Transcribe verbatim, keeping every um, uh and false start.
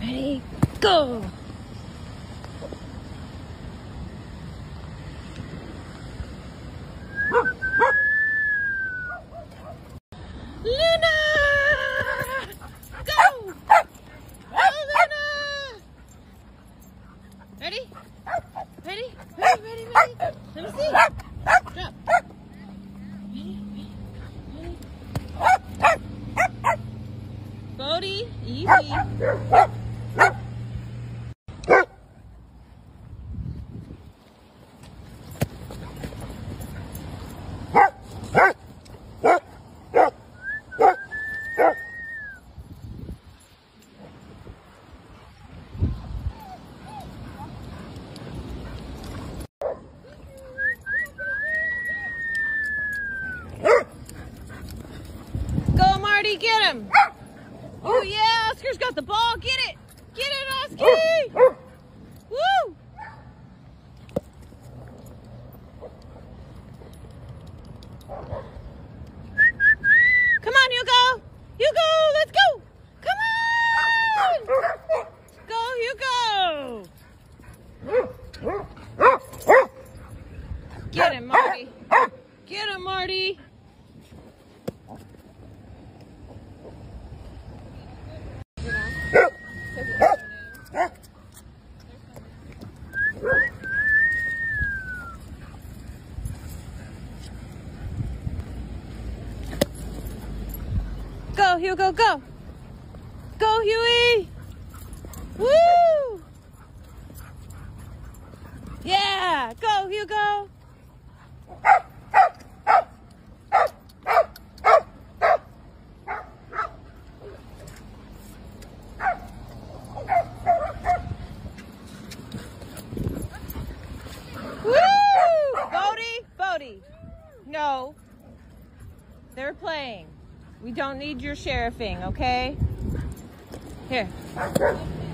Ready, go! Luna! Go! Oh, Luna! Ready? Ready? Ready, ready, ready? Let me see. Drop. Ready, ready, ready. Bodie, easy. Go, Marty, get him. Oh, yeah, Oscar's got the ball. Get it. Get it, Oscar. Woo. Come on, Hugo. Hugo, let's go. Come on. Go, Hugo. Get him, Marty. Get him, Marty. Go, Hugo, go. Go, Huey. Woo! Yeah, go, Hugo. Woo! Bodie, Bodie. No. They're playing. We don't need your sheriffing, okay? Here.